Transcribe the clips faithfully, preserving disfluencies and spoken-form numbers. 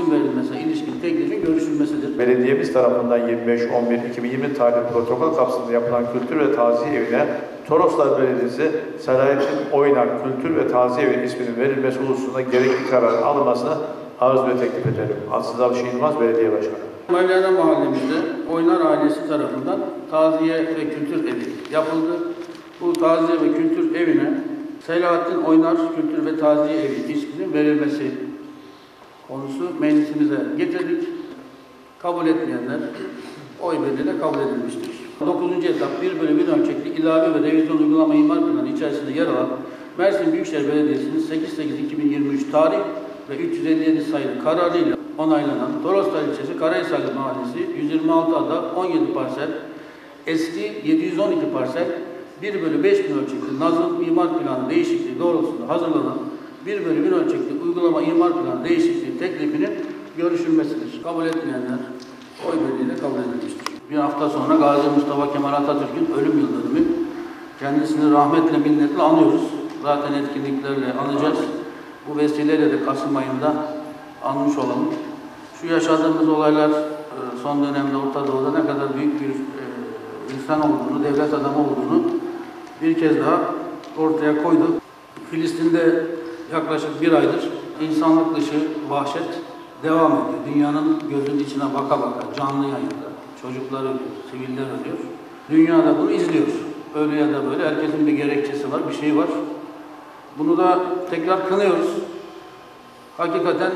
isim verilmesine ilişkin teklifin görüşülmesidir. Belediyemiz tarafından yirmi beş on bir iki bin yirmi tarihli protokol kapsamında yapılan kültür ve taziye evine Toroslar Belediyesi Selahattin Oynar Kültür ve Taziye Evi isminin verilmesi hususunda gerekli kararın alınmasını arz ve teklif ederim. Aziz Avşin Yılmaz Belediye Başkanı. Mevlana Mahallemizde Oynar ailesi tarafından taziye ve kültür evi yapıldı. Bu taziye ve kültür evine Selahattin Oynar Kültür ve Taziye Evi isminin verilmesi konusu meclisimize getirdik. Kabul etmeyenler oy birliğiyle kabul edilmiştir. dokuzuncu etap bir bölü bir ölçekli ilave ve revizyon uygulama imar planı içerisinde yer alan Mersin Büyükşehir Belediyesi'nin sekiz sekiz iki bin yirmi üç tarih ve üç yüz elli yedi sayılı kararıyla onaylanan Toroslar ilçesi Karahisarlı Mahallesi yüz yirmi altı ada on yedi parsel, eski yedi yüz on iki parsel bir bölü beş bin ölçekli nazım imar planı değişikliği doğrultusunda hazırlanan bir bölü bir ölçekli uygulama imar planı değişikliği teklifinin görüşülmesidir. Kabul etmeyenler oy birliğiyle kabul edilmiştir. Bir hafta sonra Gazi Mustafa Kemal Atatürk'ün ölüm yıl dönümü. Kendisini rahmetle, minnetle anıyoruz. Zaten etkinliklerle anacağız. Bu vesileyle de Kasım ayında anmış olalım. Şu yaşadığımız olaylar son dönemde Orta Doğu'da ne kadar büyük bir insan olduğunu, devlet adamı olduğunu bir kez daha ortaya koydu. Filistin'de yaklaşık bir aydır insanlık dışı vahşet devam ediyor. Dünyanın gözünün içine baka baka, canlı yayında. Çocuklar ölüyor, siviller ölüyor. Dünya da bunu izliyor. Öyle ya da böyle herkesin bir gerekçesi var, bir şey var. Bunu da tekrar kınıyoruz. Hakikaten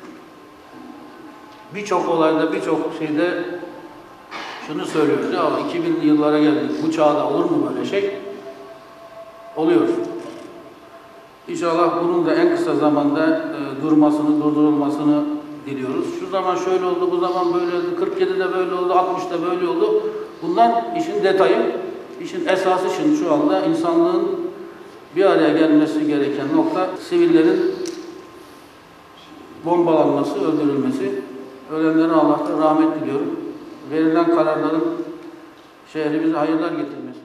birçok olayda, birçok şeyde şunu söylüyoruz. Ya iki binli yıllara geldik, bu çağda olur mu böyle şey? Oluyor. İnşallah bunun da en kısa zamanda e, durmasını, durdurulmasını diliyoruz. Şu zaman şöyle oldu, bu zaman böyle oldu, kırk yedide böyle oldu, altmışta böyle oldu. Bunlar işin detayı, işin esası şimdi şu anda insanlığın bir araya gelmesi gereken nokta sivillerin bombalanması, öldürülmesi. Ölenlere Allah'tan rahmet diliyorum. Verilen kararların şehrimize hayırlar getirmesi.